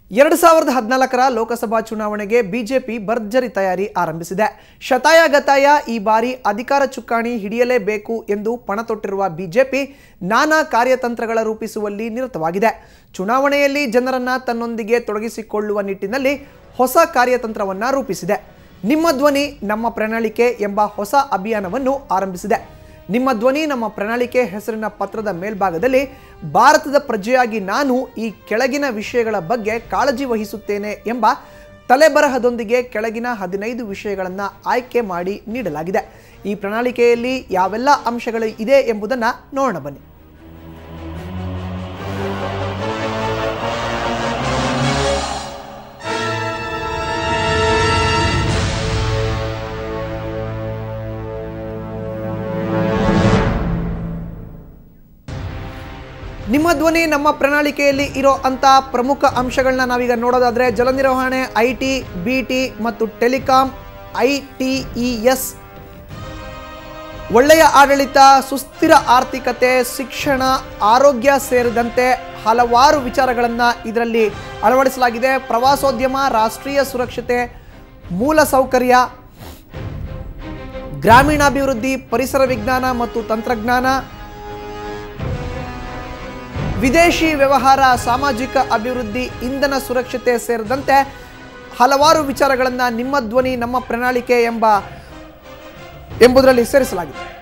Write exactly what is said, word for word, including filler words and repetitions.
ಎರಡು ಸಾವಿರದ ಹದಿನಾಲ್ಕರ ಲೋಕಸಭಾ ಚುನಾವಣೆಗೆ ಬಿಜೆಪಿ ಭರ್ಜರಿ ತಯಾರಿ ಆರಂಭಿಸಿದೆ. ಶತಾಯಗತಾಯ ಈ ಬಾರಿ ಅಧಿಕಾರ ಚುಕ್ಕಾಣಿ ಹಿಡಿಯಲೇಬೇಕು ಎಂದು ಪಣತೊಟ್ಟಿರುವ ಬಿಜೆಪಿ ನಾನಾ ಕಾರ್ಯತಂತ್ರಗಳ ರೂಪಿಸುವಲ್ಲಿ ನಿರತವಾಗಿದೆ. ಚುನಾವಣೆಯಲ್ಲಿ ಜನರನ್ನ ತನ್ನೊಂದಿಗೆ ತೊಡಗಿಸಿಕೊಳ್ಳುವ ನಿಟ್ಟಿನಲ್ಲಿ ಹೊಸ ಕಾರ್ಯತಂತ್ರವನ್ನ ರೂಪಿಸಿದೆ. ನಿಮ್ಮ ಧ್ವನಿ ನಮ್ಮ ಪ್ರಣಾಳಿಕೆ ಎಂಬ ಹೊಸ ಅಭಿಯಾನವನ್ನು ಆರಂಭಿಸಿದೆ. ನಿಮ್ಮ ಧ್ವನಿ ನಮ್ಮ ಪ್ರಣಾಳಿಕೆ ಹೆಸರಿನ ಪತ್ರದ ಮೇಲ್ಭಾಗದಲ್ಲಿ ಭಾರತದ ಪ್ರಜೆಯಾಗಿ ನಾನು ಈ ಕೆಳಗಿನ ವಿಷಯಗಳ ಬಗ್ಗೆ ಕಾಳಜಿ ವಹಿಸುತ್ತೇನೆ ಎಂಬ ತಲೆಬರಹದೊಂದಿಗೆ ಕೆಳಗಿನ ಹದಿನೈದು ವಿಷಯಗಳನ್ನು ಆಯ್ಕೆ ಮಾಡಿ ನೀಡಲಾಗಿದೆ. ಈ ಪ್ರಣಾಳಿಕೆಯಲ್ಲಿ ಯಾವೆಲ್ಲ ಅಂಶಗಳು ಇದೆ ಎಂಬುದನ್ನು ನೋಡೋಣ ಬನ್ನಿ. ನಿಮ್ಮ ಧ್ವನಿ ನಮ್ಮ ಪ್ರಣಾಳಿಕೆಯಲ್ಲಿ ಇರೋ ಅಂಥ ಪ್ರಮುಖ ಅಂಶಗಳನ್ನ ನಾವೀಗ ನೋಡೋದಾದರೆ ಜಲ ನಿರ್ವಹಣೆ, ಐ ಟಿ, ಬಿ ಟಿ ಮತ್ತು telecom, I T E S, ಒಳ್ಳೆಯ ಆಡಳಿತ, ಸುಸ್ಥಿರ ಆರ್ಥಿಕತೆ, ಶಿಕ್ಷಣ, ಆರೋಗ್ಯ ಸೇರಿದಂತೆ ಹಲವಾರು ವಿಚಾರಗಳನ್ನು ಇದರಲ್ಲಿ ಅಳವಡಿಸಲಾಗಿದೆ. ಪ್ರವಾಸೋದ್ಯಮ, ರಾಷ್ಟ್ರೀಯ ಸುರಕ್ಷತೆ, ಮೂಲ ಸೌಕರ್ಯ, ಗ್ರಾಮೀಣಾಭಿವೃದ್ಧಿ, ಪರಿಸರ ವಿಜ್ಞಾನ ಮತ್ತು ತಂತ್ರಜ್ಞಾನ, ವಿದೇಶಿ ವ್ಯವಹಾರ, ಸಾಮಾಜಿಕ ಅಭಿವೃದ್ಧಿ, ಇಂಧನ ಸುರಕ್ಷತೆ ಸೇರಿದಂತೆ ಹಲವಾರು ವಿಚಾರಗಳನ್ನು ನಿಮ್ಮ ಧ್ವನಿ ನಮ್ಮ ಪ್ರಣಾಳಿಕೆ ಎಂಬ ಎಂಬುದರಲ್ಲಿ ಸೇರಿಸಲಾಗಿದೆ.